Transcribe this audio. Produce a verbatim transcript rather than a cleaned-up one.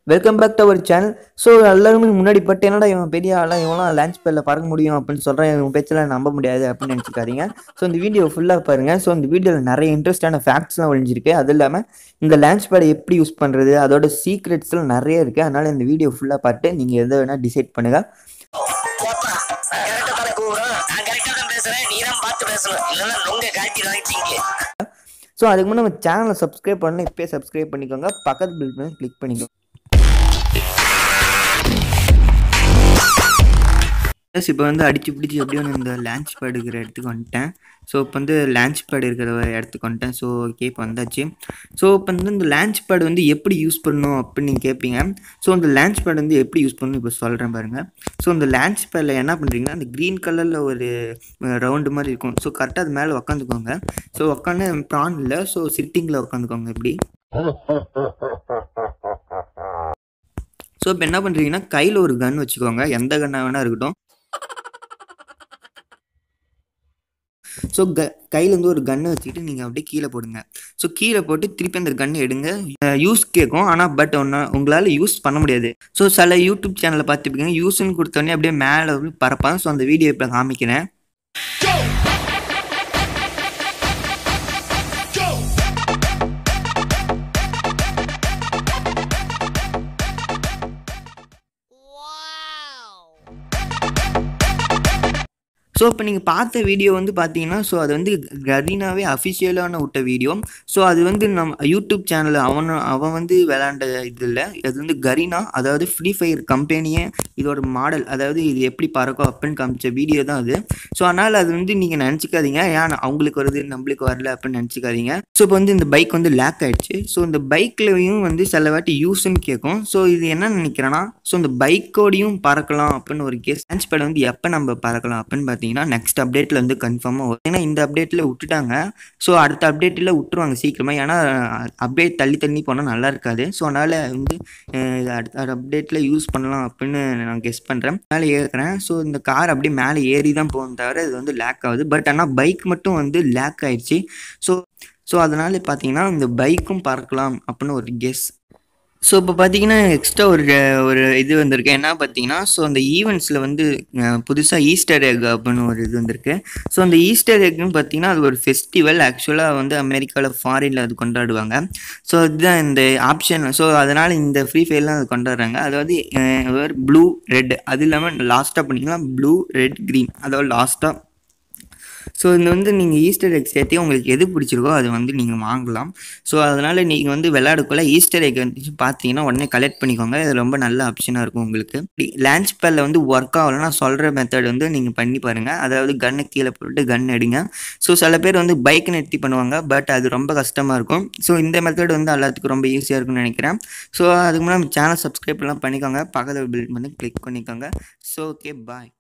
Welcome back to our channel. So எல்லாருமே முன்னாடி பட்டு என்னடா இவன் பெரிய ஆளாக இவனாம் லான்ச் பேடில் பறக்க முடியும் அப்படின்னு சொல்கிறேன், இவன் பேச்செல்லாம் நம்ப முடியாது அப்படின்னு நினச்சிக்காதீங்க. ஸோ இந்த வீடியோ ஃபுல்லாக பாருங்கள். ஸோ இந்த வீடியோவில் நிறைய இன்ட்ரெஸ்டான ஃபேக்ட்ஸ்லாம் ஒழிஞ்சிருக்கு. அது இல்லாமல் இந்த லான்ச் பேடை எப்படி யூஸ் பண்ணுறது, அதோட சீக்ரெட்ஸ்லாம் நிறைய இருக்குது. அதனால் இந்த வீடியோ ஃபுல்லாக பார்த்து நீங்கள் எதை வேணால் டிசைட் பண்ணுங்கள். ஸோ அதுக்கு முன்னாடி நம்ம சேனலை சப்ஸ்கிரைப் பண்ணணும், இப்போயே சப்ஸ்கிரைப் பண்ணிக்கோங்க, பக்கத்து பில் பண்ணி கிளிக் பண்ணிக்கோங்க. இப்போ வந்து அடிச்சு பிடிச்சி எப்படியோ இந்த லான்ச் பேட் இருக்கிற இடத்துக்கு வந்துட்டேன். ஸோ இப்போ வந்து லான்ச் பேட் இருக்கிற இடத்துக்கு வந்துட்டேன். ஸோ ஓகே, இப்போ வந்தாச்சு. ஸோ இப்போ வந்து இந்த லான்ச் பேட் வந்து எப்படி யூஸ் பண்ணணும் அப்படின்னு நீங்கள் கேட்பீங்க. ஸோ இந்த லான்ச் பேட் வந்து எப்படி யூஸ் பண்ணணும் இப்போ சொல்கிறேன் பாருங்கள். ஸோ இந்த லான்ச் பேடில் என்ன பண்ணுறீங்கன்னா, அந்த க்ரீன் கலரில் ஒரு ரவுண்டு மாதிரி இருக்கும். ஸோ கரெக்டாக அது மேலே உக்காந்துக்கோங்க. ஸோ உக்காந்து ப்ரான் இல்லை, ஸோ சிட்டிங்கில் உட்காந்துக்கோங்க இப்படி. ஸோ இப்போ என்ன பண்ணுறீங்கன்னா, கையில் ஒரு கன் வச்சுக்கோங்க, எந்த கன்னாக வேணால் இருக்கட்டும். ஸோ க கையிலேருந்து ஒரு கன்னை வச்சுக்கிட்டு நீங்கள் அப்படியே கீழே போடுங்க. ஸோ கீழே போட்டு திருப்பி அந்த கன்னை எடுங்க. யூஸ் கேட்கும், ஆனால் பட் ஒன்று உங்களால் யூஸ் பண்ண முடியாது. ஸோ சில யூடியூப் சேனலில் பார்த்துப்பீங்க, யூஸ்ன்னு கொடுத்தோடனே அப்படியே மேலே பறப்பாங்க. ஸோ அந்த வீடியோ இப்போ காமிக்கிறேன். ஸோ இப்போ நீங்கள் பார்த்த வீடியோ வந்து பார்த்தீங்கன்னா, ஸோ அது வந்து கரீனாவே அஃபிஷியலான விட்ட வீடியோ. ஸோ அது வந்து நம்ம யூடியூப் சேனலில் அவன் அவன் வந்து விளாண்ட இது இல்லை, அது வந்து கரீனா, அதாவது ஃப்ரீ ஃபயர் கம்பெனியே இதோட மாடல், அதாவது இது எப்படி பறக்கும் அப்படின்னு காமிச்ச வீடியோ தான் அது. ஸோ அதனால் அது வந்து நீங்கள் நினச்சிக்காதீங்க, ஏன் அவங்களுக்கு வருது நம்மளுக்கு வரல அப்படின்னு நினச்சிக்காதீங்க. ஸோ இப்போ வந்து இந்த பைக் வந்து லேக் ஆகிடுச்சு. ஸோ இந்த பைக்லையும் வந்து சில வாட்டி யூஸ்ன்னு கேட்கும். ஸோ இது என்ன நினைக்கிறேன்னா, ஸோ இந்த பைக்கோடையும் பறக்கலாம் அப்படின்னு ஒரு கேஸ். லான்ச் பேட் வந்து எப்போ நம்ம பறக்கலாம் அப்படின்னு பார்த்தீங்கன்னா, நெக்ஸ்ட் அப்டேட்டில் வந்து கன்ஃபார்மாக வரும். ஏன்னா இந்த அப்டேட்டில் விட்டுட்டாங்க. ஸோ அடுத்த அப்டேட்டில் விட்டுருவாங்க சீக்கிரமாக. ஏன்னா அப்டேட் தள்ளி தள்ளி போனால் நல்லா இருக்காது. ஸோ அதனால் வந்து அடுத்த அப்டேட்டில் யூஸ் பண்ணலாம் அப்படின்னு நான் கெஸ் பண்ணுறேன். மேலே ஏறுறேன். ஸோ இந்த கார் அப்படியே மேலே ஏறி தான் போகும் தவிர இது வந்து லேக் ஆகுது. பட் ஆனால் பைக் மட்டும் வந்து லேக் ஆயிடுச்சு. ஸோ ஸோ அதனால் பார்த்தீங்கன்னா இந்த பைக்கும் பறக்கலாம் அப்படின்னு ஒரு கெஸ். ஸோ இப்போ பார்த்தீங்கன்னா எக்ஸ்ட்ரா ஒரு ஒரு இது வந்திருக்கு. என்ன பார்த்தீங்கன்னா, ஸோ அந்த ஈவெண்ட்ஸில் வந்து புதுசாக ஈஸ்டர் எக் அப்படின்னு ஒரு இது வந்திருக்கு. ஸோ அந்த ஈஸ்டர் எக்னு பார்த்தீங்கன்னா அது ஒரு ஃபெஸ்டிவல். ஆக்சுவலாக வந்து அமெரிக்காவில் ஃபாரினில் அது கொண்டாடுவாங்க. ஸோ அதுதான் இந்த ஆப்ஷன். ஸோ அதனால் இந்த ஃப்ரீ ஃபயர்லாம் அது கொண்டாடுறாங்க. அதாவது ப்ளூ ரெட், அது இல்லாமல் லாஸ்ட்டாக பண்ணிங்கன்னா ப்ளூ ரெட் க்ரீன், அதாவது லாஸ்ட்டாக. ஸோ இது வந்து நீங்கள் ஈஸ்டர் எக் சேர்த்து உங்களுக்கு எது பிடிச்சிருக்கோ அது வந்து நீங்கள் வாங்கலாம். ஸோ அதனால் நீங்கள் வந்து விளையாடக்குள்ள ஈஸ்டர் எக் வந்து பார்த்தீங்கன்னா உடனே கலெக்ட் பண்ணிக்கோங்க. இது ரொம்ப நல்ல ஆப்ஷனாக இருக்கும் உங்களுக்கு. லான்ச் பேடில் வந்து ஒர்க் ஆகலைன்னா சொல்கிற மெத்தட் வந்து நீங்கள் பண்ணி பாருங்கள். அதாவது கன்னை கீழே போட்டு கன் எடுங்க. ஸோ சில பேர் வந்து பைக் நிறுத்தி பண்ணுவாங்க, பட் அது ரொம்ப கஷ்டமாக இருக்கும். ஸோ இந்த மெத்தட் வந்து எல்லாத்துக்கும் ரொம்ப ஈஸியாக இருக்கும்னு நினைக்கிறேன். ஸோ அதுக்கு முன்னாடி சேனல் சப்ஸ்கிரைப்லாம் பண்ணிக்கோங்க, பக்கத்தில் பில் பண்ணி கிளிக் பண்ணிக்கோங்க. ஸோ ஓகே, பாய்.